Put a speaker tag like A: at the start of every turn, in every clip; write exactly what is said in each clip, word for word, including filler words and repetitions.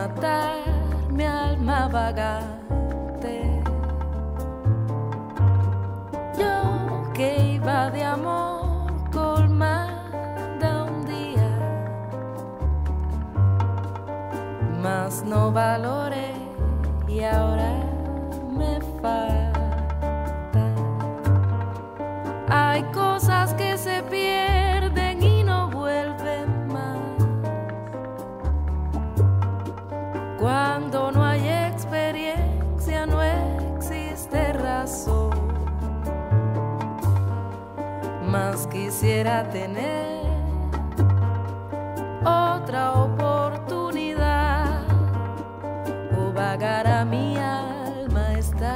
A: matar mi alma vagante. Yo que iba de amor colmada un día, mas no valoré y ahora me falta. Hay cosas que se pierden y no vuelven más. Cuando no hay experiencia, no existe razón. Mas quisiera tener otra oportunidad o vagar a mi alma esta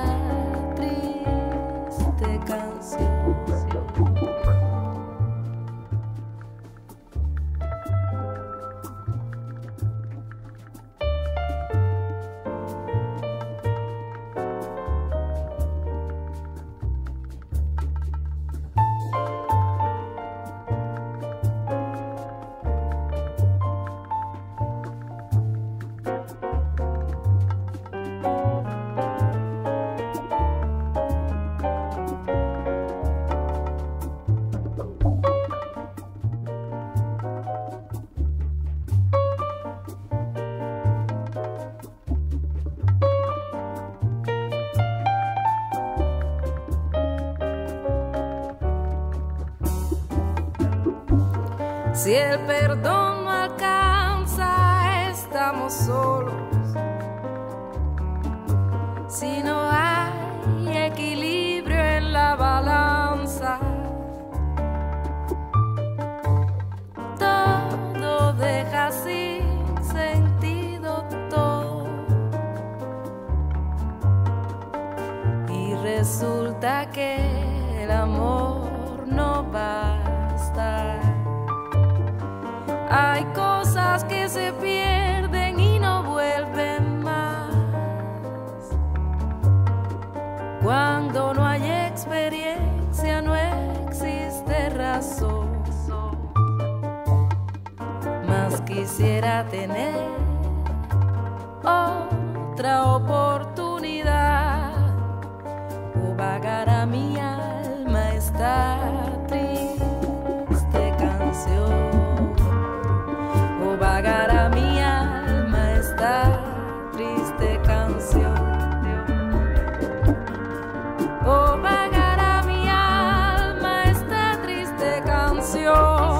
A: triste canción. Si el perdón no alcanza, estamos solos. Si no hay equilibrio en la balanza, todo deja sin sentido todo. Y resulta que el amor no basta. Hay cosas que se pierden y no vuelven más. Cuando no hay experiencia, no existe razón. Mas quisiera tener otra oportunidad o vagar a mi alma esta triste canción. Vagar a mi alma esta triste canción. Oh, vagar a mi alma esta triste canción.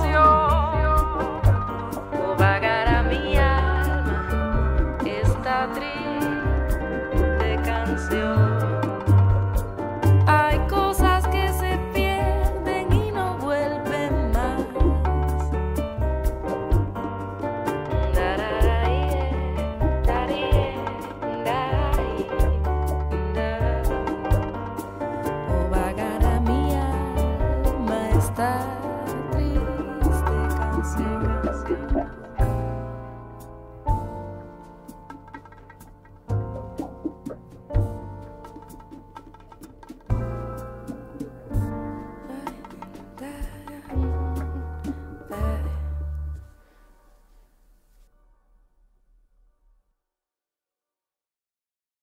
A: Oh, vagar a mi alma esta triste canción. Hay cosas que se pierden y no vuelven más. Esta triste canción.